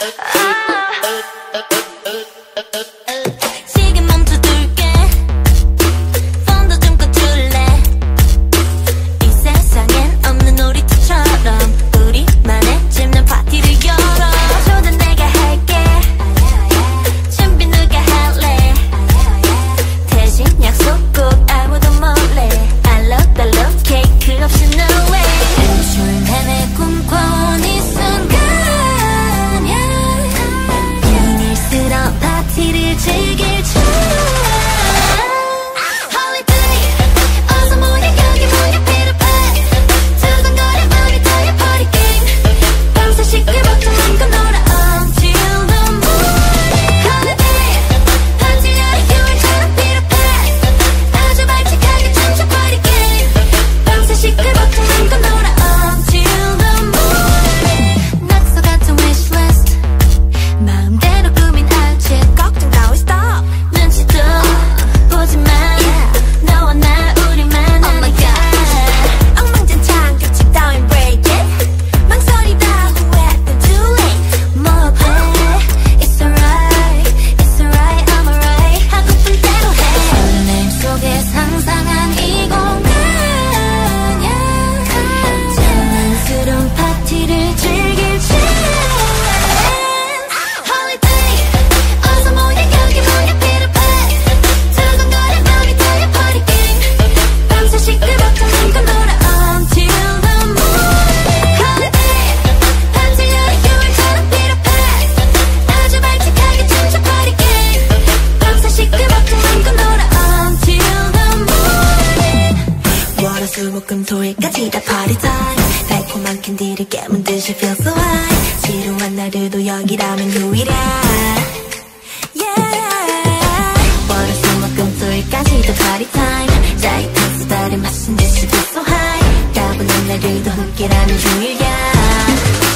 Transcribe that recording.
시계 멈춰둘게. 폰도 좀 꺼줄래. 이 세상엔 없는 놀이터처럼 우리만의 짚는 파티를 열어. 초대 내가 할게. 준비 누가 할래. 대신 약속 꼭 아무도 몰래. 알록달록 케이크 없이 no way. 일주일 내내 꿈꿔온 이 순간이야. 비밀스러운 파티를 즐길 줄. Holiday 어서 모여 여기 모여 비례해. 두근거려 우리 다의 party game. 밤새 시끌벅적 맘껏 놀아 until the morning. Holiday 파티야 휴일처럼 비례해. 아주 발칙하게 춤춰 party game. 밤새 시끌벅적 맘껏 놀아 until the morning. 낙서 같은 wishlist 마음대로 꾸민 outfit 걱정 따위 stop. 눈치도 보지마. 너와 나 우리만 아니까. 엉망진창 규칙 따윈 break it. 망설이다 후회도 too late. 뭐해 it's alright it's alright I'm alright. 하고픈 대로 해. 설렘 속에 상상한 이 공간이야. 장난스러운 파티를 즐길 줄. Holiday 어서 모여 여기 모여 비례해. 두근거려 우리 다의 party game. 밤새 시끌벅적 맘껏 놀아 until the morning. Holiday 파티야 휴일처럼 비례해. 아주 발칙하게 춤춰 party game. 밤새 시끌벅적 맘껏 놀아 until the morning. 월화수목금토일까지 다 party time. 달콤한 캔디를 깨문 듯이 feel so high. 지루한 날들도 여기라면 휴일이야. Yeah. 월화수목금토일까지 다 party time. 짜릿한 수다를 마신 듯이 feel so high. 따분한 날들도 함께라면 휴일이야.